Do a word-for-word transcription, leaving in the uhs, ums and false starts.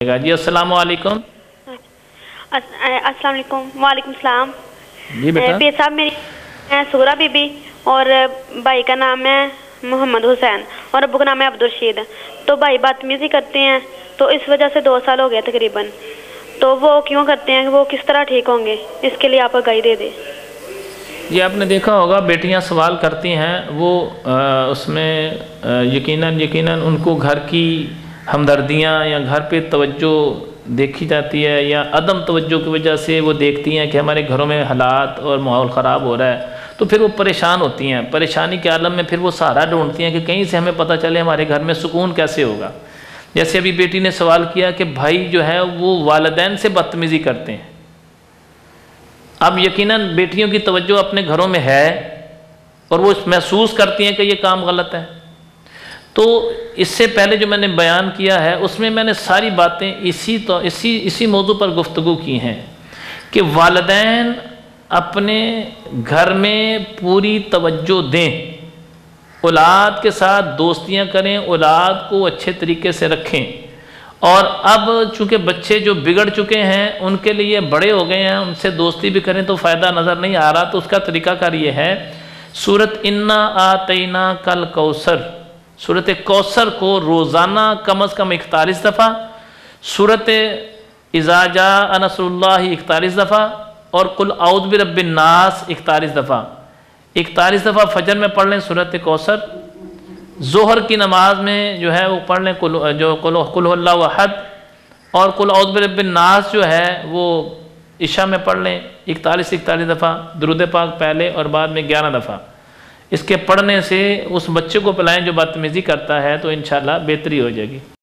جی السلام علیکم۔ السلام علیکم۔ وعلیکم السلام۔ جی بیٹا۔ پیر صاحب میری ہے سورہ بی بی اور بھائی کا نام ہے محمد حسین اور ابو کا نام ہے عبدالرشید۔ تو بھائی بدتمیزی کرتے ہیں تو اس وجہ سے دو سال ہو گیا تقریباً، تو وہ کیوں کرتے ہیں، وہ کس طرح ٹھیک ہوں گے، اس کے لیے آپ آگاہی دے دیں۔ یہ آپ نے دیکھا ہوگا بیٹیاں سوال کرتی ہیں، وہ اس میں یقیناً یقیناً ان کو گھر کی ہمدردیاں یا گھر پہ توجہ دیکھی جاتی ہے، یا عدم توجہ کی وجہ سے وہ دیکھتی ہیں کہ ہمارے گھروں میں حالات اور ماحول خراب ہو رہا ہے، تو پھر وہ پریشان ہوتی ہیں۔ پریشانی کے عالم میں پھر وہ سہارا ڈھونڈتی ہیں کہ کہیں سے ہمیں پتہ چلے ہمارے گھر میں سکون کیسے ہوگا۔ جیسے ابھی بیٹی نے سوال کیا کہ بھائی جو ہے وہ والدین سے بدتمیزی کرتے ہیں۔ اب یقیناً بیٹیوں کی توجہ اپنے گھروں میں ہے اور وہ محسوس کرتی ہیں کہ یہ کام غلط ہے، تو اس سے پہلے جو میں نے بیان کیا ہے اس میں میں نے ساری باتیں اسی تو اسی اسی موضوع پر گفتگو کی ہیں کہ والدین اپنے گھر میں پوری توجہ دیں، اولاد کے ساتھ دوستیاں کریں، اولاد کو اچھے طریقے سے رکھیں، اور اب چونکہ بچے جو بگڑ چکے ہیں ان کے لیے بڑے ہو گئے ہیں، ان سے دوستی بھی کریں تو فائدہ نظر نہیں آ رہا، تو اس کا طریقہ کار یہ ہے سورۃ انا آتینا کل کوثر، سورۃ کوثر کو روزانہ کم از کم اکتالیس دفعہ، سورۃ اذا جاء نصر اللہ اکتالیس دفعہ، اور قل اعوذ برب الناس اکتالیس دفعہ اکتالیس دفعہ فجر میں پڑھ لیں سورۃ کوثر۔ ظہر کی نماز میں جو ہے وہ پڑھ لیں جو قل هو اللہ احد، اور قل اعوذ برب الناس جو ہے وہ عشاء میں پڑھ لیں اکتالیس اکتالیس دفعہ، درود پاک پہلے اور بعد میں گیارہ دفعہ۔ اس کے پڑھنے سے اس بچے کو پلائیں جو بدتمیزی کرتا ہے، تو انشاءاللہ بہتری ہو جائے گی۔